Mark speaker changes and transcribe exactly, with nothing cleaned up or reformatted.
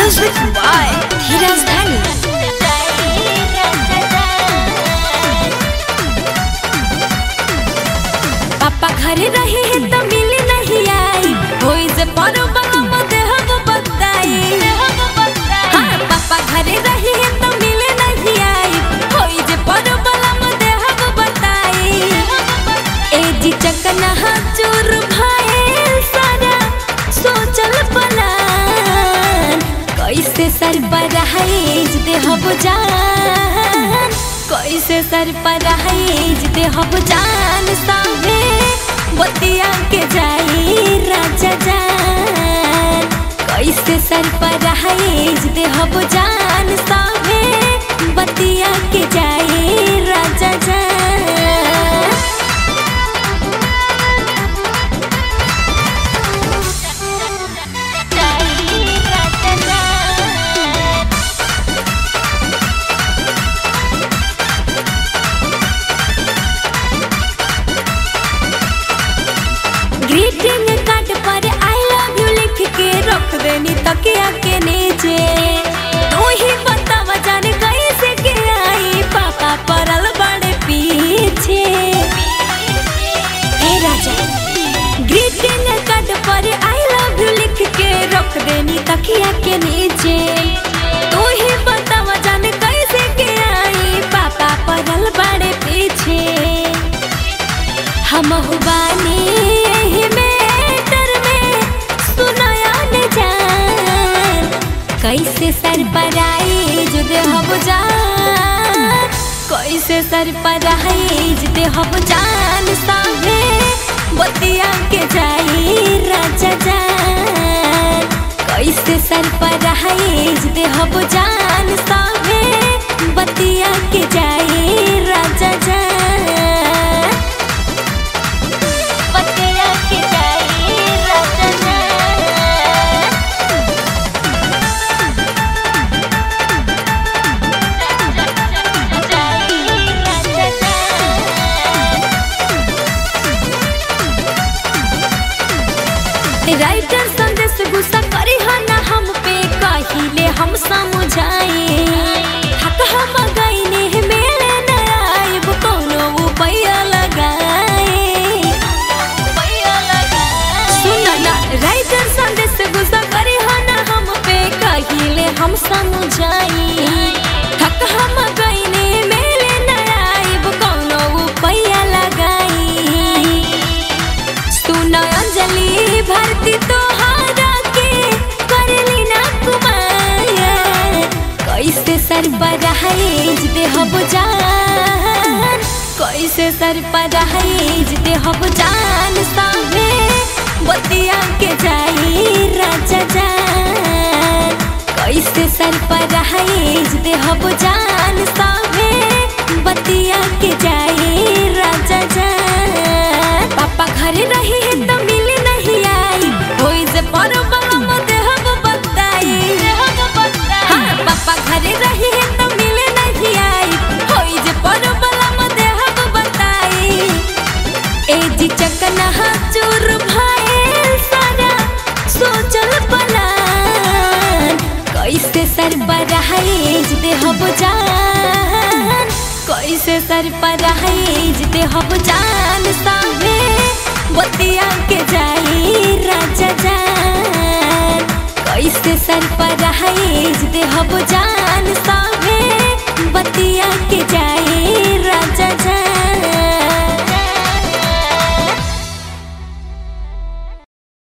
Speaker 1: Music by धीरज धनी। पापा घरे रहे हैं तो मिले नहीं आई, होई जे परो बलम देहब बताई। हाँ पापा घरे रहे हैं तो मिले नहीं आई, होई जे परो बलम देहब बताई। ए जी चकना चूर भाई सारा सोचल पलान, कैसे सर बरहाइज देहब जान, कैसे सर बरहाइज देहब जान। साहे बतिया के जाई राजा जान, कैसे सर बरहाइज देहब जान। साहे बतिया के जाई राजा जान। ग्रीटिंग कार्ड पर आई लव यू लिख के रख देनी तकिया के नीचे। तू ही बतावा जाने कैसे के आई, पापा परल बड़े पीछे। ए राजा ग्रीटिंग कार्ड पर आई लव यू लिख के रख देनी तकिया के नीचे। तू ही बतावा जाने कैसे के आई, पापा परल बड़े पीछे। हम हुबानी कैसे सर पराइज देहब जान, कैसे सर पराइज देहब जान। साहे बतिया के जाई राजा जान, कैसे सर पराइज देहब जान। साहे बतिया के जाई राजा जान, बतिया के जाई राजा जान। राइटर संदेश गुस्सा करी हो ना हम पे, कहिले हम समझाए। थक हम गईने मेले न आइब, कोनो उपाय लगाए। सुन ना राइटर संदेश गुस्सा करी हो ना हम पे, कहिले हम समझाए। थक हम गईने मेले न आइब, कोनो उपाय लगाई। सुन अंजलि भरती तोहारा के करली ना कुमाया, कैसे सर बरहाइज देहब जान, कैसे सर बरहाइज देहब जान। साहे बतिया के जाई राजा जान, कैसे सर बरहाइज देहब जान। साहे बतिया के जाई राजा जान। पापा घरे रही है तो मिले नहीं आई, होई जे परो बलम देहब बताई। हाँ पापा घरे रही है तो मिले नहीं आई, होई जे परो बलम देहब बताई। ए जी चकना चूर भाई सारा सोचल पलान, कैसे सर बरहाइज देहब जान, कैसे सर बरहाइज देहब जान। साहे बतिया के जाई राजा जान, कैसे सर बरहाइज देहब जान।